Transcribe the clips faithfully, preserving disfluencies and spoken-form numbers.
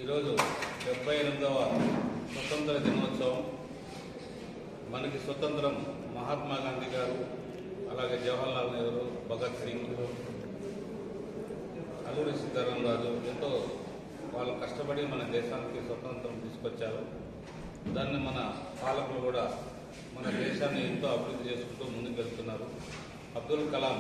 ఈరోజు డెబ్బై ఎనిమిదవ స్వతంత్ర దినోత్సవం. మనకి స్వతంత్రం మహాత్మా గాంధీ గారు, అలాగే జవహర్లాల్ నెహ్రూ, భగత్ సింగ్, అల్లూరి సీతారామరాజు ఎంతో వాళ్ళు కష్టపడి మన దేశానికి స్వతంత్రం తీసుకొచ్చారు. దాన్ని మన పాలకులు కూడా మన దేశాన్ని ఎంతో అభివృద్ధి చేసుకుంటూ ముందుకెళ్తున్నారు. అబ్దుల్ కలాం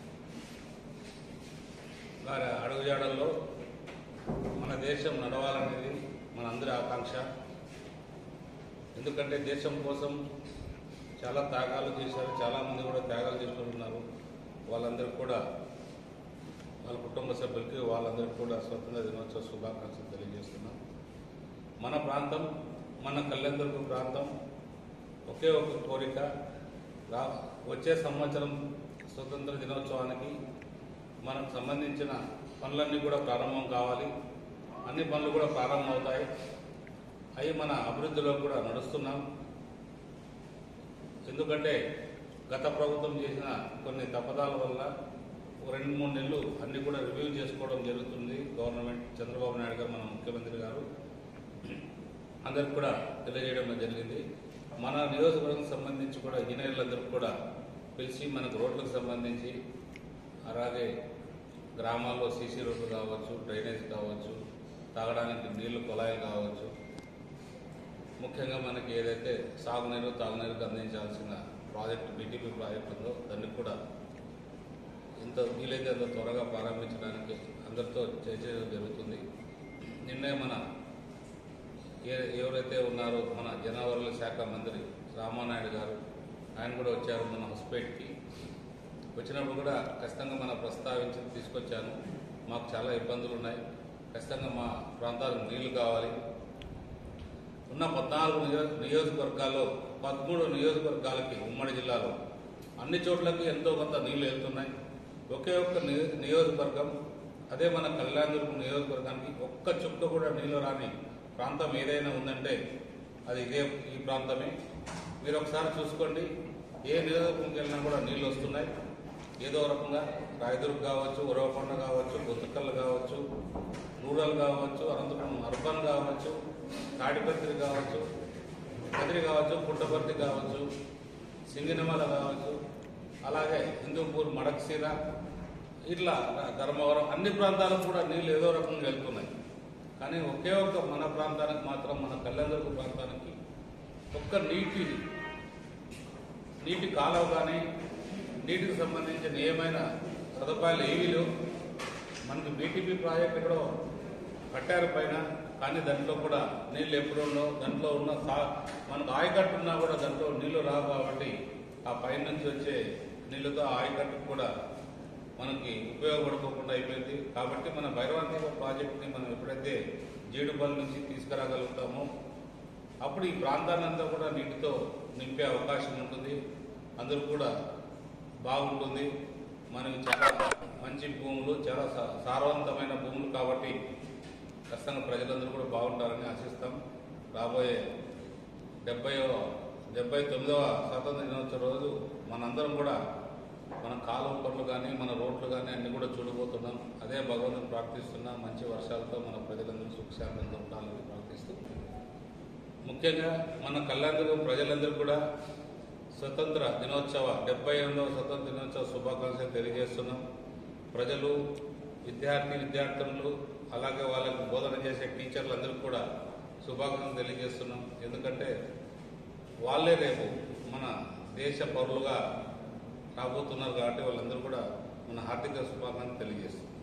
గారి అడుగుజాడల్లో మన దేశం నడవాలనేది మన అందరి ఆకాంక్ష. ఎందుకంటే దేశం కోసం చాలా త్యాగాలు చేశారు, చాలామంది కూడా త్యాగాలు చేసుకుంటున్నారు. వాళ్ళందరికీ కూడా వాళ్ళ కుటుంబ సభ్యులకి వాళ్ళందరికీ కూడా స్వతంత్ర దినోత్సవ శుభాకాంక్షలు తెలియజేస్తున్నాం. మన ప్రాంతం, మన కళ్యాణదుర్గం ప్రాంతం ఒకే ఒక కోరిక, వచ్చే సంవత్సరం స్వతంత్ర దినోత్సవానికి మనకు సంబంధించిన పనులన్నీ కూడా ప్రారంభం కావాలి. అన్ని పనులు కూడా ప్రారంభం అవుతాయి. అవి మన అభివృద్ధిలో కూడా నడుస్తున్నాం. ఎందుకంటే గత ప్రభుత్వం చేసిన కొన్ని తప్పదాల వల్ల రెండు మూడు నెలలు అన్ని కూడా రివ్యూ చేసుకోవడం జరుగుతుంది. గవర్నమెంట్ చంద్రబాబు నాయుడు గారు, మన ముఖ్యమంత్రి గారు అందరికి కూడా తెలియజేయడం జరిగింది. మన నియోజకవర్గం సంబంధించి కూడా ఇంజనీర్లందరికీ కూడా పిలిచి మనకు రోడ్లకు సంబంధించి, అలాగే గ్రామాల్లో సీసీ రోడ్లు కావచ్చు, డ్రైనేజ్ కావచ్చు, తాగడానికి నీళ్లు కుళాయిలు కావచ్చు, ముఖ్యంగా మనకి ఏదైతే సాగునీరు తాగునీరుకు అందించాల్సిన ప్రాజెక్టు బీటీపీ ప్రాజెక్టు ఉందో దాన్ని కూడా ఎంత వీలైతే అంత త్వరగా ప్రారంభించడానికి అందరితో చర్చ జరుగుతుంది. నిన్నే మన ఏ ఎవరైతే ఉన్నారో మన జనవరుల శాఖ మంత్రి రామానాయుడు గారు, ఆయన కూడా వచ్చారు మన హౌస్పేట్కి. వచ్చినప్పుడు కూడా ఖచ్చితంగా మనం ప్రస్తావించి తీసుకొచ్చాను. మాకు చాలా ఇబ్బందులు ఉన్నాయి, ఖచ్చితంగా మా ప్రాంతాలకు నీళ్లు కావాలి. ఉన్న పద్నాలుగు నియో నియోజకవర్గాల్లో పదమూడు నియోజకవర్గాలకి ఉమ్మడి జిల్లాలో అన్ని చోట్లకి ఎంతో కొంత నీళ్లు వెళ్తున్నాయి. ఒకే ఒక్క నియోజకవర్గం, అదే మన కళ్యాణదుర్గం నియోజకవర్గానికి ఒక్క చుక్క కూడా నీళ్లు రాని ప్రాంతం ఏదైనా ఉందంటే అది ఇదే ఈ ప్రాంతమే. మీరు ఒకసారి చూసుకోండి, ఏ నియోజకవర్గంకి వెళ్ళినా కూడా నీళ్లు వస్తున్నాయి. ఏదో రకంగా రాయదుర్గ్ కావచ్చు, ఉరవకొండ కావచ్చు, గుంతకల్ కావచ్చు, రూరల్ కావచ్చు, అనంతపురం అర్బన్ కావచ్చు, తాడిపత్రి కావచ్చు, కదిరి కావచ్చు, పుట్టపర్తి కావచ్చు, సింగినమల కావచ్చు, అలాగే హిందూపూర్, మడక్సీర, ఇట్లా ధర్మవరం, అన్ని ప్రాంతాలకు కూడా నీళ్ళు ఏదో రకంగా వెళ్తున్నాయి. కానీ ఒకే ఒక్క మన ప్రాంతానికి మాత్రం, మన కళ్యాణదుర్గ ప్రాంతానికి ఒక్క నీటి నీటి కాలువ కానీ నీటికి సంబంధించిన ఏమైనా సదుపాయాలు ఏవీ లేవు. మనకి బీటీపీ ప్రాజెక్ట్ ఎక్కడో కట్టారు పైన, కానీ దాంట్లో కూడా నీళ్ళు ఎప్పుడు ఉండవు. దాంట్లో ఉన్న సా మనకు ఆయకట్టు ఉన్నా కూడా దాంట్లో నీళ్లు రావు. కాబట్టి ఆ పైన నుంచి వచ్చే నీళ్లతో ఆ ఆయకట్టుకు కూడా మనకి ఉపయోగపడుకోకుండా అయిపోయింది. కాబట్టి మన భైరవాంతిక ప్రాజెక్ట్ని మనం ఎప్పుడైతే జీడిపల్లి నుంచి తీసుకురాగలుగుతామో అప్పుడు ఈ ప్రాంతాన్నంతా కూడా నీటితో నింపే అవకాశం ఉంటుంది. అందరూ కూడా బాగుంటుంది. మనకి చాలా మంచి భూములు, చాలా సారవంతమైన భూములు కాబట్టి ఖచ్చితంగా ప్రజలందరూ కూడా బాగుంటారని ఆశిస్తాం. రాబోయే డెబ్బై డెబ్బై తొమ్మిదవ స్వాతంత్ర దినోత్సవ రోజు మనందరం కూడా మన కాలువ పనులు కానీ, మన రోడ్లు కానీ అన్ని కూడా చూడబోతున్నాం. అదే భగవంతుని ప్రార్థిస్తున్నా మంచి వర్షాలతో మన ప్రజలందరూ సుఖశాంతంతో ఉండాలని ప్రార్థిస్తూ, ముఖ్యంగా మన కళ్యాణదుర్గం ప్రజలందరూ కూడా స్వతంత్ర దినోత్సవ డెబ్బై ఎనిమిదవ స్వతంత్ర దినోత్సవ శుభాకాంక్షలు తెలియజేస్తున్నాం. ప్రజలు, విద్యార్థి విద్యార్థులు, అలాగే వాళ్ళకు బోధన చేసే టీచర్లందరూ కూడా శుభాకాంక్షలు తెలియజేస్తున్నాం. ఎందుకంటే వాళ్ళే రేపు మన దేశ పౌరులుగా రాబోతున్నారు కాబట్టి వాళ్ళందరూ కూడా మన హార్దిక శుభాకాంక్షలు తెలియజేస్తున్నాం.